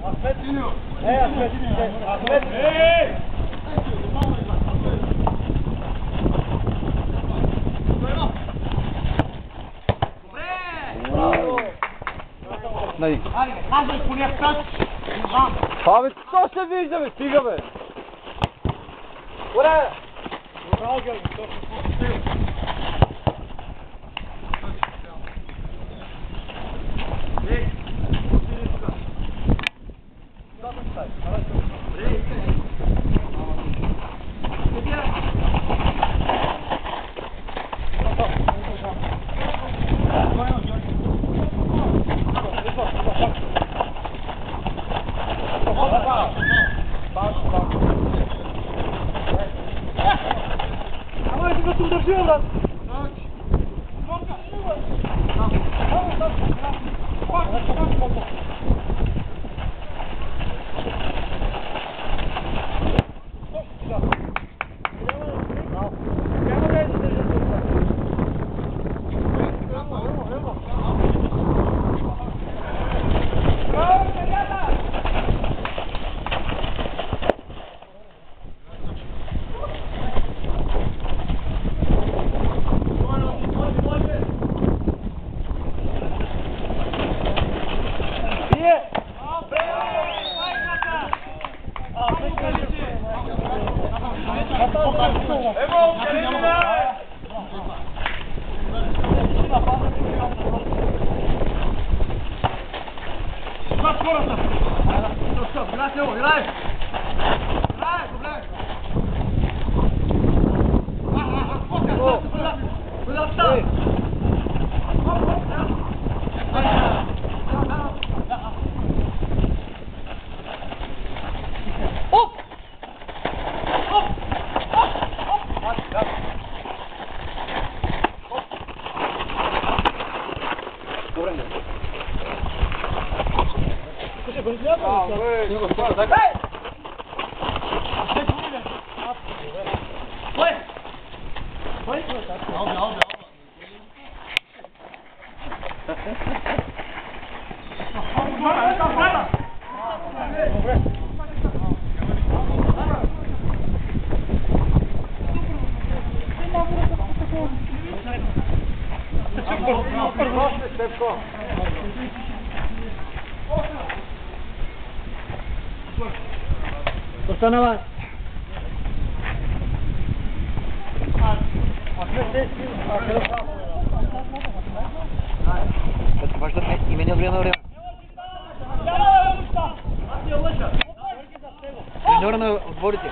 Ahmet. Ahmet. Nej. David, co się widzimy? Ścigamy. Ura! Kurtanavar. Başta imeni oraya. Тренер в борите.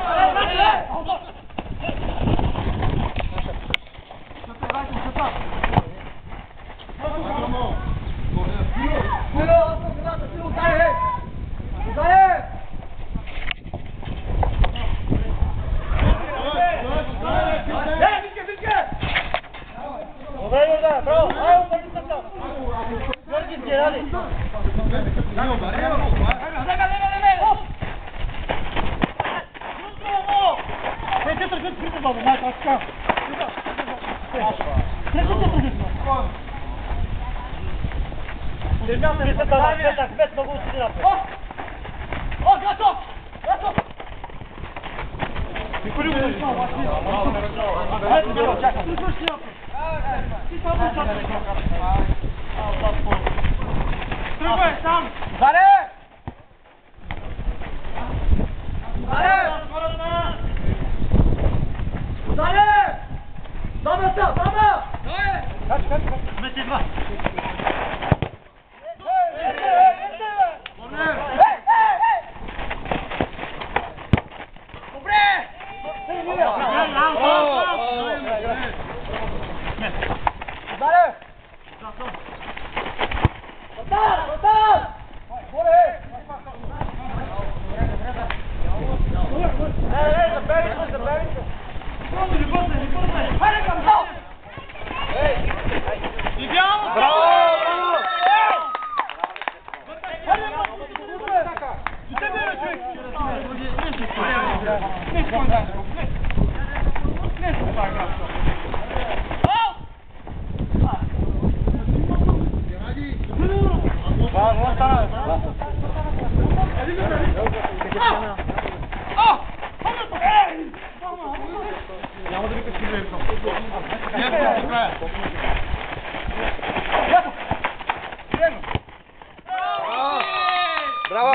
Браво!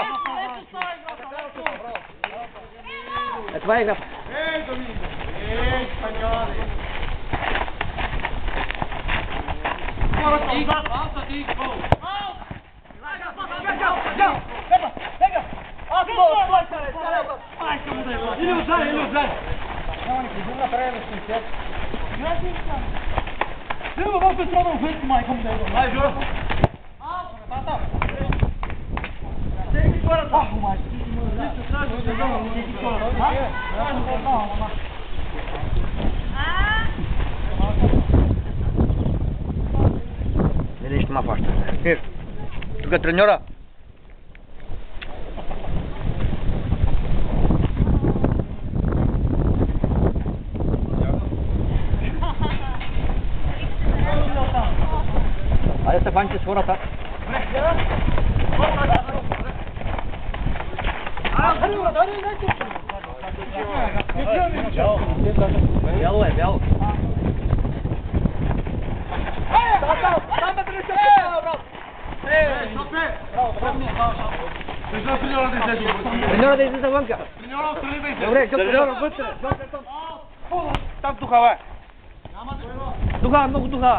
Това е игра. Видиш, ма фаща. Тук е треньора. Айде Стефанче с хората. Бяло е, бяло. Треньора да излиза вънка. Добре, треньора вътре. Там тука, бе. Тука, много тука.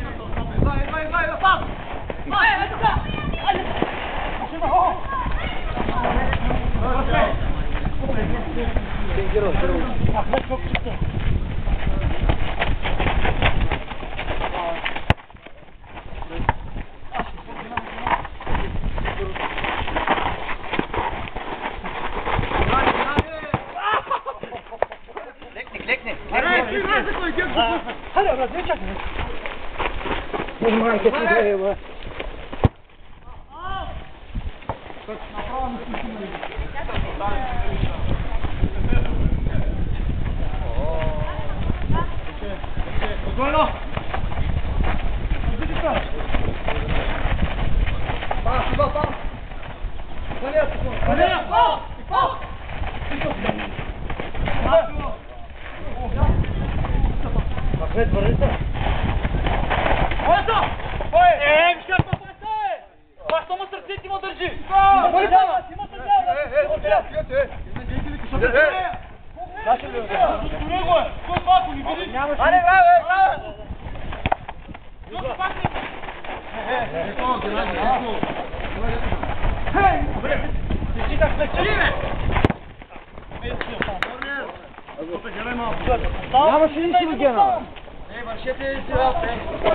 Нямаше нищо ви гена. Вършете си работа.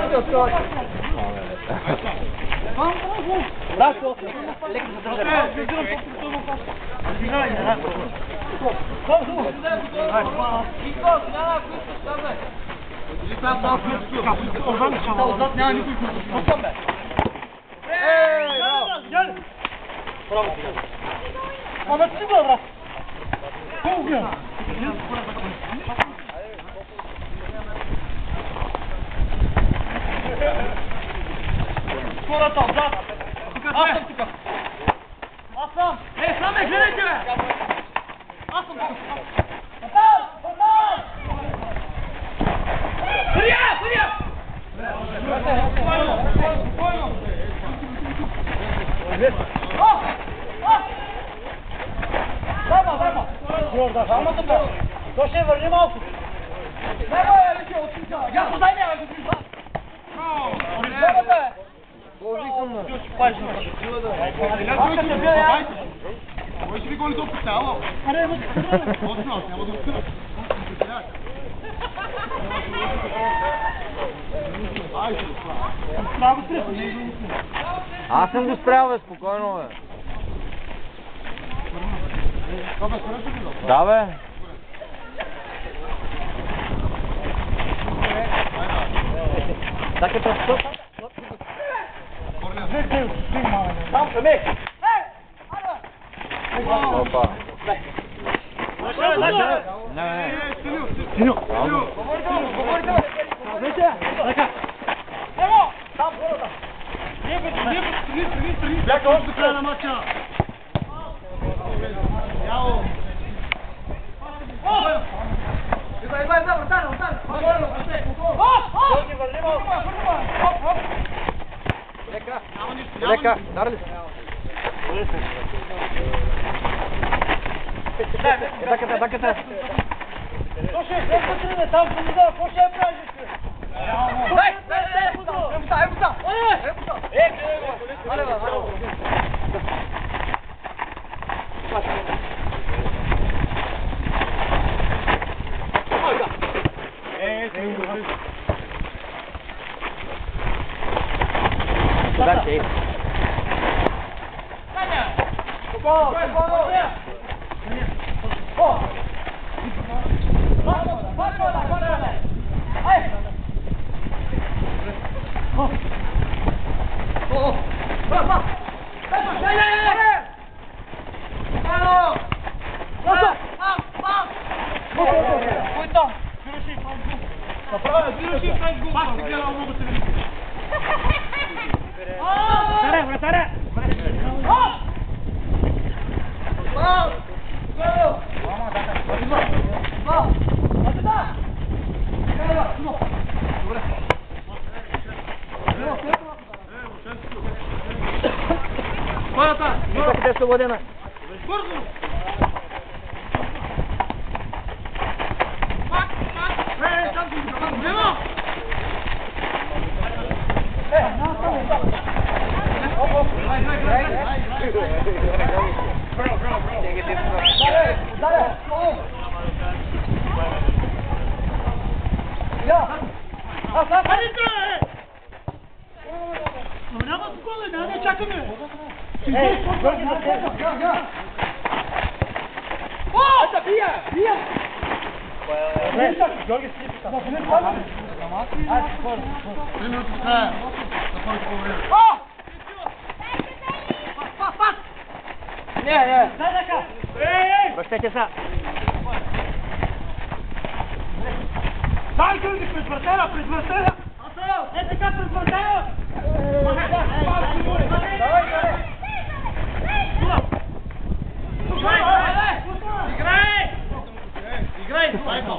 Браво! Леко задържа. Хората отзад! Аз съм тук! Аз съм! Ей, саме, гледайте, бе! Аз съм тук! Патал! Патал! Съдия! Съдия! Спокойно! Спокойно! Дама, дама! Дама тук! То ще върни малко! Не, бе, Лече, отписа! Я подай ме, бе, го писа! Кой ще ви голи толкова цяло? Точно, няма да открива. Аз съм го спрял, бе, спокойно, бе. Да, бе. Так е просто. Там съм, ей! Опа. Не. Синьо! Ево! Там хората! Бяха още до края на матча! Яо! Идва, вратаря! Лека, дар ли? Даката. Слушай, нека тръгне там, какво ще я правиш? Дай! Ударче. Къде е свободена? Бързо! Няма скола, не чакаме! Бия! Георги си писа. Три минути до края. За първото по време. Пас! Не. Дай така! Връщайте се. Дай Георги, пред вратера! Не така, пред вратера! Играй!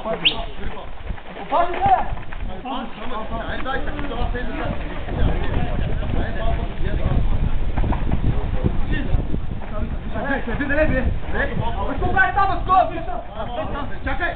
Опази се! Дай, така това се иде. Чакай!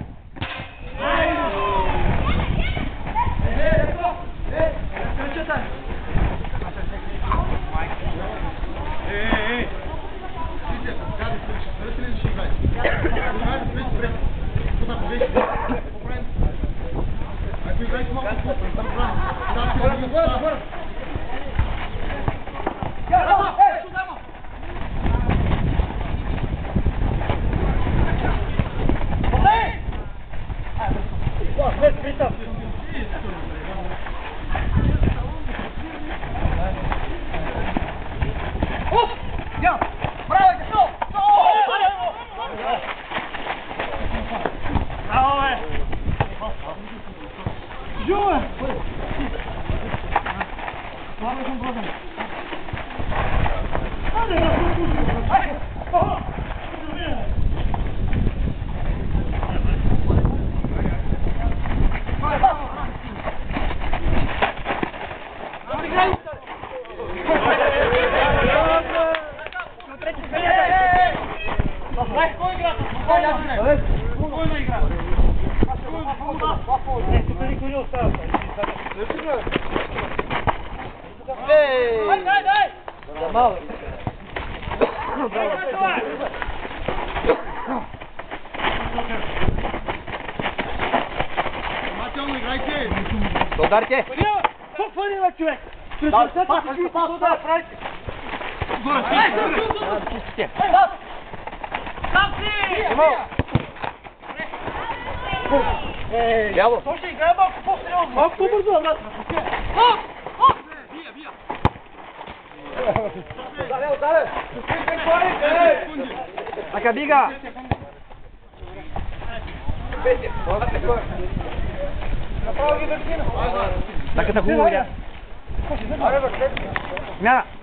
Ударите! Какво фалила, човек? Бяло! Слушай, играй малко по-сериозно. Малко по-бързо, брат. Бия. Така бига! Така хубаво, да. Смяна!